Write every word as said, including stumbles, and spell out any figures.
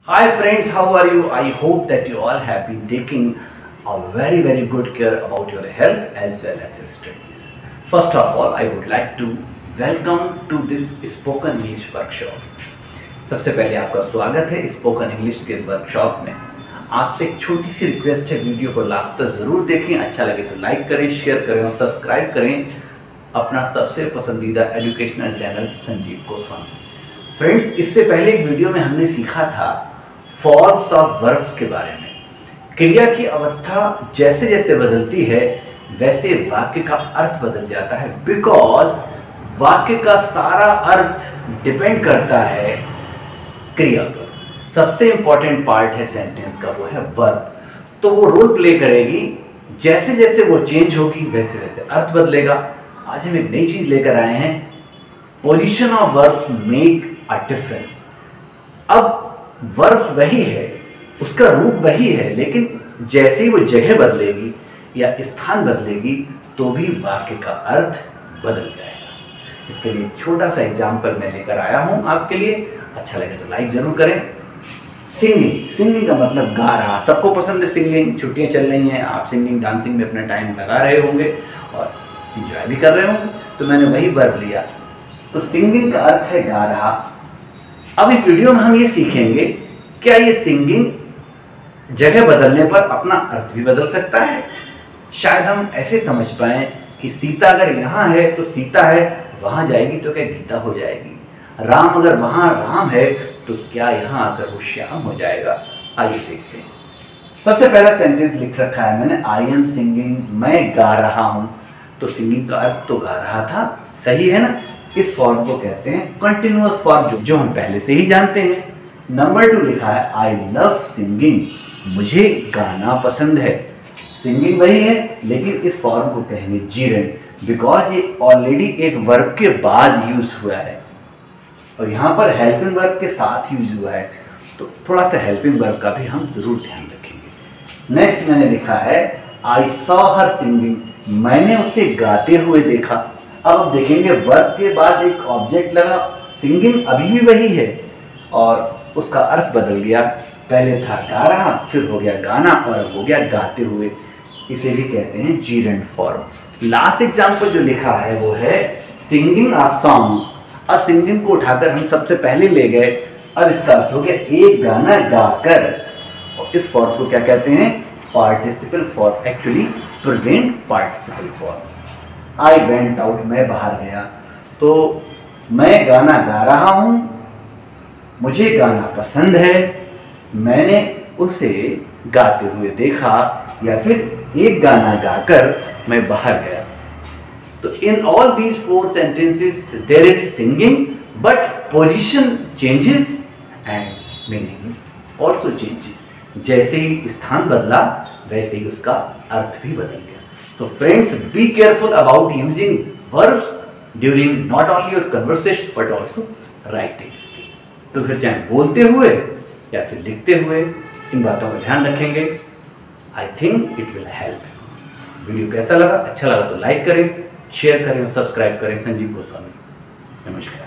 Hi friends, how are you? I hope that you all have been taking a very very good care about your health as well as your studies. First of all, I would like to welcome to this spoken English workshop. सबसे पहले आपका स्वागत है spoken English के workshop में। आपसे एक छोटी सी रिक्वेस्ट है, वीडियो को लास्ट तक जरूर देखें, अच्छा लगे तो लाइक करें, शेयर करें और सब्सक्राइब करें अपना सबसे पसंदीदा educational channel Sanjeev Goswami. Friends, इससे पहले एक वीडियो में हमने सीखा था फॉर्म्स ऑफ वर्ब्स के बारे में। क्रिया की अवस्था जैसे जैसे बदलती है वैसे वाक्य का अर्थ बदल जाता है, बिकॉज वाक्य का सारा अर्थ डिपेंड करता है क्रिया पर। सबसे इंपॉर्टेंट पार्ट है सेंटेंस का, वो है वर्ब। तो वो रोल प्ले करेगी, जैसे जैसे वो चेंज होगी वैसे वैसे अर्थ बदलेगा। आज हम एक नई चीज लेकर आए हैं, position of verb make a difference. अब वर्ब वही है, उसका रूप वही है, लेकिन जैसे ही वो जगह बदलेगी या स्थान बदलेगी तो भी वाक्य का अर्थ बदल जाएगा। इसके लिए छोटा सा एग्जाम्पल मैं लेकर आया हूं आपके लिए। अच्छा लगे तो लाइक जरूर करें। सिंगिंग, सिंगिंग का मतलब गा रहा। सबको पसंद है सिंगिंग। छुट्टियां चल रही हैं, आप सिंगिंग डांसिंग में अपना टाइम लगा रहे होंगे और इंजॉय भी कर रहे होंगे, तो मैंने वही वर्ब लिया। तो सिंगिंग का अर्थ है गा रहा। अब इस वीडियो में हम ये सीखेंगे, क्या ये सिंगिंग जगह बदलने पर अपना अर्थ भी बदल सकता है। शायद हम ऐसे समझ पाए कि सीता अगर यहाँ है तो सीता है, वहां जाएगी तो क्या गीता हो जाएगी। राम अगर वहां राम है तो क्या यहाँ आकर वो श्याम हो जाएगा। आइए देखते हैं। सबसे पहला सेंटेंस लिख रखा है मैंने, आई एम सिंगिंग, मैं गा रहा हूं। तो सिंगिंग का अर्थ तो गा रहा था, सही है ना। इस फॉर्म को कहते हैं कंटिन्यूअस फॉर्म, जो, जो हम पहले से ही जानते हैं। नंबर टू लिखा है आई लव सिंगिंग, मुझे गाना पसंद है। सिंगिंग वही है, लेकिन इस फॉर्म को कहेंगे जीरेंड, बिकॉज ये ऑलरेडी एक वर्ब के बाद यूज हुआ है और यहाँ पर हेल्पिंग वर्ब के साथ यूज हुआ है, तो थोड़ा सा हेल्पिंग वर्ब का भी हम जरूर ध्यान रखेंगे। नेक्स्ट मैंने लिखा है आई सॉ हर सिंगिंग, मैंने उसे गाते हुए देखा। अब देखेंगे वर्ब के बाद एक ऑब्जेक्ट लगा, सिंगिंग अभी भी वही है और उसका अर्थ बदल गया। पहले था गा रहा, फिर हो गया गाना और अब हो गया गाते हुए। इसे भी कहते हैं जीरेंड फॉर्म। लास्ट एग्जाम्पल जो लिखा है वो है सिंगिंग अ सॉन्ग। अब सिंगिंग को उठाकर हम सबसे पहले ले गए, अब इसका अर्थ हो गया एक गाना गाकर। और इस फॉर्म को क्या कहते हैं, participle form, actually present participle form. I went out, मैं बाहर गया। तो मैं गाना गा रहा हूं, मुझे गाना पसंद है, मैंने उसे गाते हुए देखा, या फिर एक गाना गाकर मैं बाहर गया। तो in all these four sentences there is singing, but position changes and meaning also changes. जैसे ही स्थान बदला वैसे ही उसका अर्थ भी बदल गया। So friends, be careful about using verbs during not only your conversation but also writing skill. तो फिर चाहे बोलते हुए या फिर लिखते हुए इन बातों का ध्यान रखेंगे। I think it will help. Video कैसा लगा? अच्छा लगा तो लाइक करें, शेयर करें और सब्सक्राइब करें। संजीव गोस्वामी, नमस्कार।